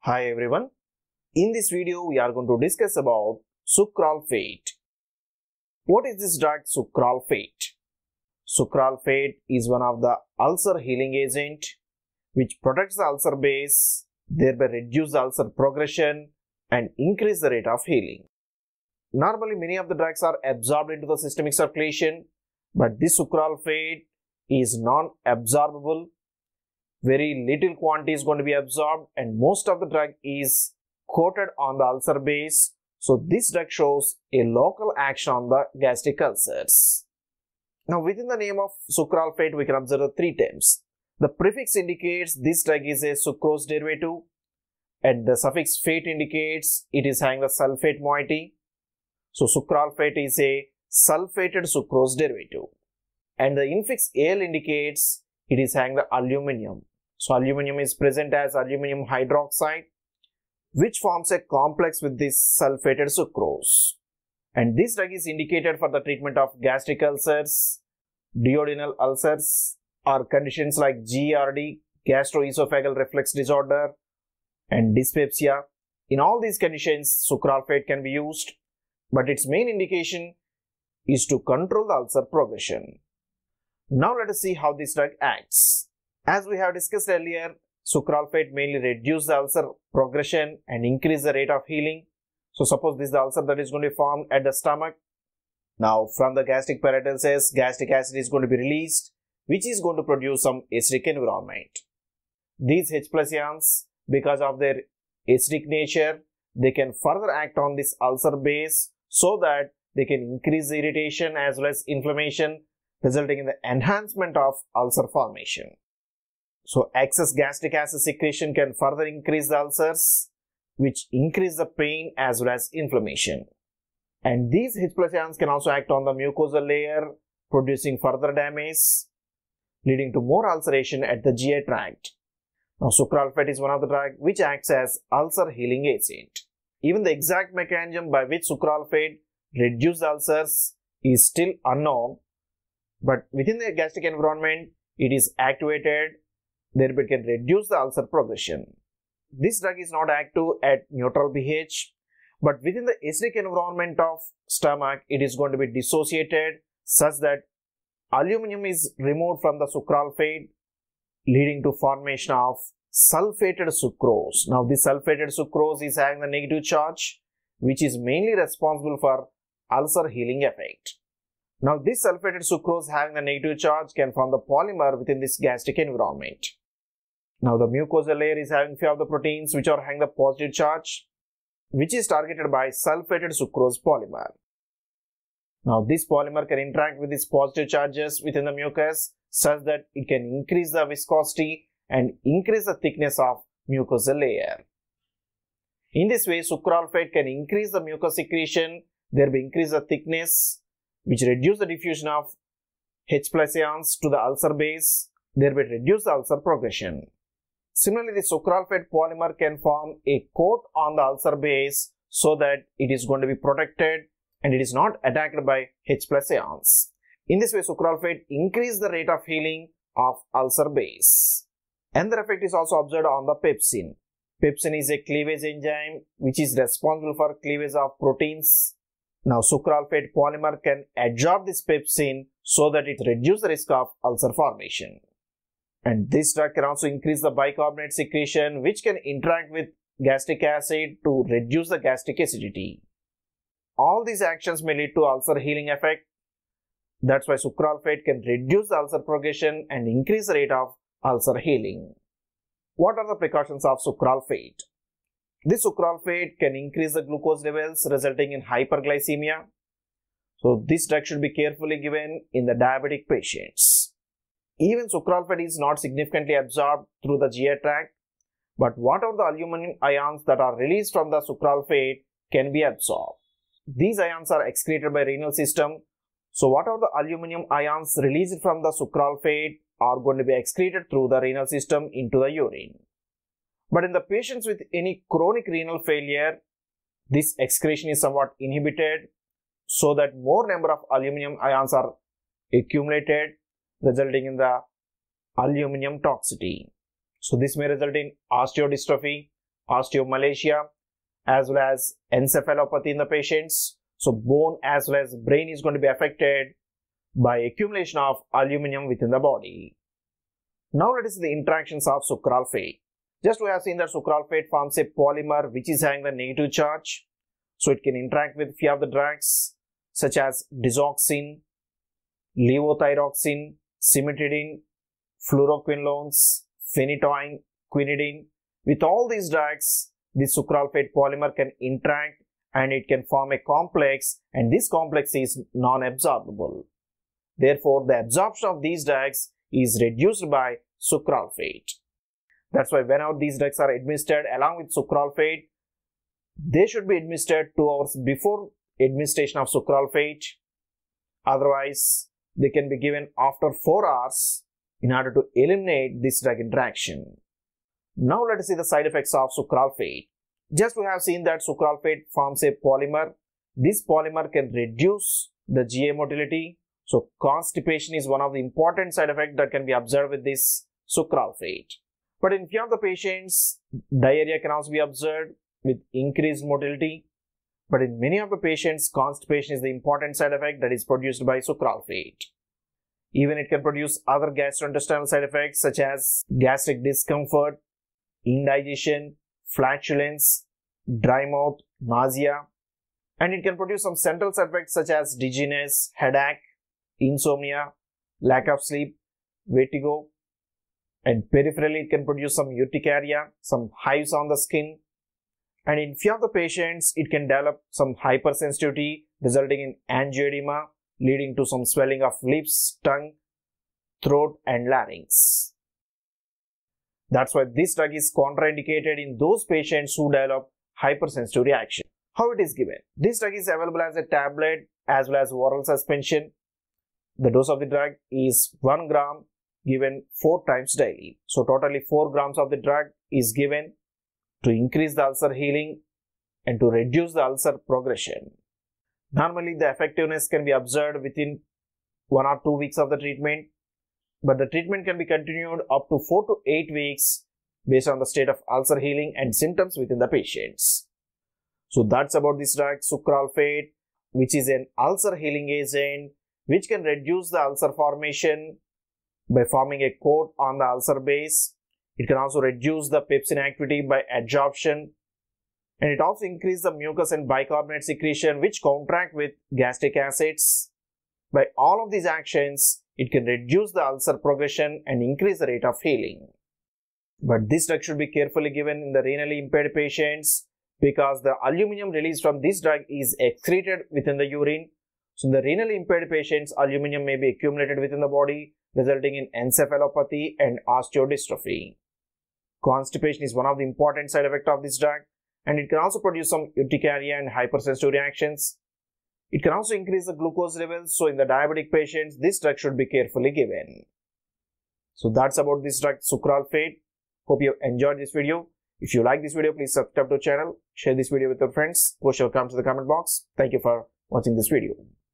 Hi everyone. In this video we are going to discuss about sucralfate. What is this drug sucralfate? Sucralfate is one of the ulcer healing agent which protects the ulcer base, thereby reduce the ulcer progression and increase the rate of healing. Normally many of the drugs are absorbed into the systemic circulation, but this sucralfate is non-absorbable. Very little quantity is going to be absorbed and most of the drug is coated on the ulcer base. So this drug shows a local action on the gastric ulcers. Now within the name of sucralfate we can observe three terms. The prefix indicates this drug is a sucrose derivative and the suffix fate indicates it is having the sulfate moiety. So sucralfate is a sulfated sucrose derivative and the infix Al indicates it is having the aluminium. So aluminium is present as aluminium hydroxide which forms a complex with this sulfated sucrose. And this drug is indicated for the treatment of gastric ulcers, duodenal ulcers or conditions like GERD, gastroesophageal reflux disorder and dyspepsia. In all these conditions sucralfate can be used, but its main indication is to control the ulcer progression. Now let us see how this drug acts. As we have discussed earlier, sucralfate mainly reduces the ulcer progression and increase the rate of healing. So suppose this is the ulcer that is going to be formed at the stomach. Now from the gastric peritonsum, gastric acid is going to be released which is going to produce some acidic environment. These H+ ions, because of their acidic nature, they can further act on this ulcer base so that they can increase the irritation as well as inflammation, resulting in the enhancement of ulcer formation. So excess gastric acid secretion can further increase the ulcers which increase the pain as well as inflammation. And these H+ ions can also act on the mucosal layer, producing further damage, leading to more ulceration at the GI tract. Now sucralfate is one of the drugs which acts as ulcer healing agent. Even the exact mechanism by which sucralfate reduces the ulcers is still unknown, but within the gastric environment it is activated, thereby it can reduce the ulcer progression. This drug is not active at neutral pH, but within the acidic environment of stomach it is going to be dissociated such that aluminium is removed from the sucralfate, leading to formation of sulfated sucrose. Now this sulfated sucrose is having the negative charge which is mainly responsible for ulcer healing effect. Now this sulfated sucrose having the negative charge can form the polymer within this gastric environment. Now the mucosal layer is having few of the proteins which are having the positive charge which is targeted by sulfated sucrose polymer. Now this polymer can interact with these positive charges within the mucus such that it can increase the viscosity and increase the thickness of mucosal layer. In this way sucralfate can increase the mucus secretion, thereby increase the thickness which reduce the diffusion of H+ ions to the ulcer base, thereby reduce the ulcer progression. Similarly, the sucralfate polymer can form a coat on the ulcer base so that it is going to be protected and it is not attacked by H+ ions. In this way, sucralfate increases the rate of healing of ulcer base. Another effect is also observed on the pepsin. Pepsin is a cleavage enzyme which is responsible for cleavage of proteins. Now sucralfate polymer can absorb this pepsin so that it reduces the risk of ulcer formation. And this drug can also increase the bicarbonate secretion which can interact with gastric acid to reduce the gastric acidity. All these actions may lead to ulcer healing effect. That's why sucralfate can reduce the ulcer progression and increase the rate of ulcer healing. What are the precautions of sucralfate? This sucralfate can increase the glucose levels resulting in hyperglycemia. So this drug should be carefully given in the diabetic patients. Even sucralfate is not significantly absorbed through the GI tract, but whatever the aluminum ions that are released from the sucralfate can be absorbed. These ions are excreted by renal system. So whatever the aluminum ions released from the sucralfate are going to be excreted through the renal system into the urine. But in the patients with any chronic renal failure, this excretion is somewhat inhibited so that more number of aluminum ions are accumulated, resulting in the aluminum toxicity. So this may result in osteodystrophy, osteomalacia as well as encephalopathy in the patients. So bone as well as brain is going to be affected by accumulation of aluminum within the body. Now let us see the interactions of sucralfate. Just we have seen that sucralfate forms a polymer which is having the negative charge. So it can interact with few of the drugs such as digoxin, levothyroxine, cimetidine, fluoroquinolones, phenytoin, quinidine. With all these drugs, this sucralfate polymer can interact and it can form a complex, and this complex is non-absorbable. Therefore, the absorption of these drugs is reduced by sucralfate. That's why whenever these drugs are administered along with sucralfate, they should be administered 2 hours before administration of sucralfate. Otherwise, they can be given after 4 hours in order to eliminate this drug interaction. Now let us see the side effects of sucralfate. Just we have seen that sucralfate forms a polymer. This polymer can reduce the GI motility. So constipation is one of the important side effects that can be observed with this sucralfate. But in few of the patients, diarrhea can also be observed with increased motility. But in many of the patients, constipation is the important side effect that is produced by sucralfate. Even it can produce other gastrointestinal side effects such as gastric discomfort, indigestion, flatulence, dry mouth, nausea, and it can produce some central side effects such as dizziness, headache, insomnia, lack of sleep, vertigo, and peripherally it can produce some urticaria, some hives on the skin, and in few of the patients it can develop some hypersensitivity resulting in angioedema leading to some swelling of lips, tongue, throat and larynx. That's why this drug is contraindicated in those patients who develop hypersensitive reaction. How it is given? This drug is available as a tablet as well as oral suspension. The dose of the drug is 1 gram given 4 times daily. So totally 4 grams of the drug is given to increase the ulcer healing and to reduce the ulcer progression. Normally the effectiveness can be observed within 1 or 2 weeks of the treatment, but the treatment can be continued up to 4 to 8 weeks based on the state of ulcer healing and symptoms within the patients. So that's about this drug sucralfate, which is an ulcer healing agent which can reduce the ulcer formation by forming a coat on the ulcer base. It can also reduce the pepsin activity by adsorption, and it also increases the mucus and bicarbonate secretion which counteract with gastric acids. By all of these actions, it can reduce the ulcer progression and increase the rate of healing. But this drug should be carefully given in the renally impaired patients because the aluminum released from this drug is excreted within the urine. So in the renally impaired patients, aluminum may be accumulated within the body, resulting in encephalopathy and osteodystrophy. Constipation is one of the important side effects of this drug, and it can also produce some urticaria and hypersensitive reactions. It can also increase the glucose levels, so in the diabetic patients, this drug should be carefully given. So that's about this drug sucralfate. Hope you enjoyed this video. If you like this video, please subscribe to the channel, share this video with your friends, post your comments in the comment box. Thank you for watching this video.